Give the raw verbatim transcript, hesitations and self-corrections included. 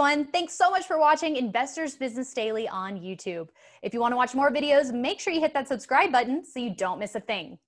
everyone. Thanks so much for watching Investors Business Daily on YouTube. If you want to watch more videos, make sure you hit that subscribe button so you don't miss a thing.